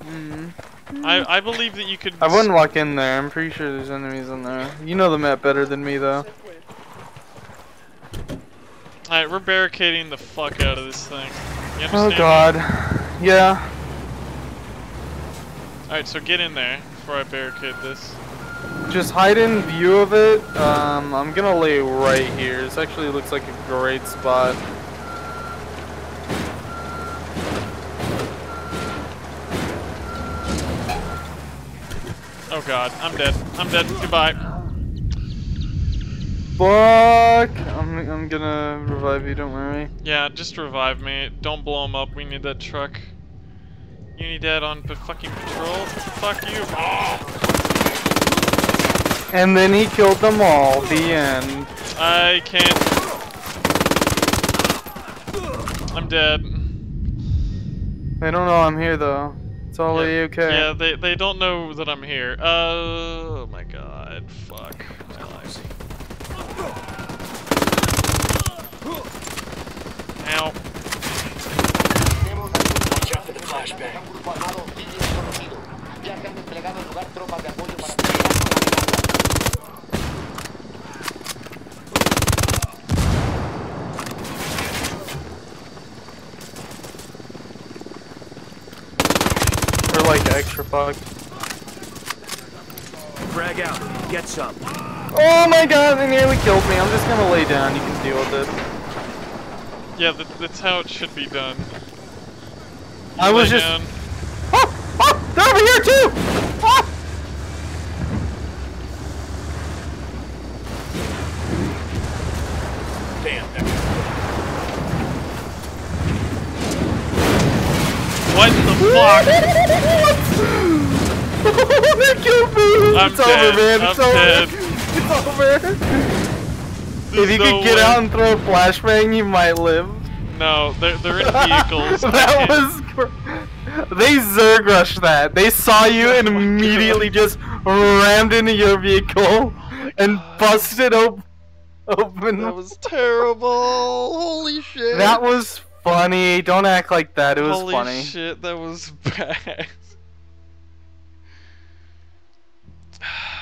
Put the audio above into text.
I believe that you could. I wouldn't walk in there. I'm pretty sure there's enemies in there. You know the map better than me, though. Alright, we're barricading the fuck out of this thing. You understand? Oh god. Yeah. Alright, so get in there before I barricade this. Just hide in view of it. I'm gonna lay right here. This actually looks like a great spot. Oh god, I'm dead. I'm dead. Goodbye. Fuck! I'm gonna revive you, don't worry. Yeah, just revive me. Don't blow him up. We need that truck. Unidad on fucking patrol. Fuck you. And then he killed them all. The end. I can't. I'm dead. They don't know I'm here though. It's all okay. Yeah, they don't know that I'm here. Oh my god. Fuck my life. Ow. Watch out for the flashbang. We're like extra fucked. Frag out. Get some. Oh my god, they nearly killed me. I'm just gonna lay down. You can deal with it. Yeah, that's how it should be done. I was just. Down. Oh! Oh! They're over here too! Oh! Damn. What the fuck? They killed me! I'm It's dead. over, man. It's I'm over. dead. It's over. If you There's could no get way. out and throw a flashbang, you might live. No, they're in vehicles. That was. They Zerg rushed that. They saw you and immediately just rammed into your vehicle and busted open. That was terrible. Holy shit. That was funny. Don't act like that. It was Holy funny. shit, that was bad.